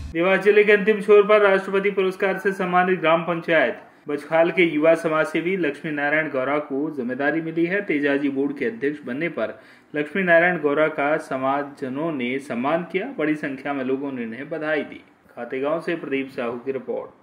देवास जिले के अंतिम छोर पर राष्ट्रपति पुरस्कार से सम्मानित ग्राम पंचायत बछखाल के युवा समाजसेवी लक्ष्मी नारायण गौरा को जिम्मेदारी मिली है। तेजाजी बोर्ड के अध्यक्ष बनने पर लक्ष्मी नारायण गौरा का समाजजनों ने सम्मान किया। बड़ी संख्या में लोगों ने उन्हें बधाई दी। खातेगांव से प्रदीप साहू की रिपोर्ट।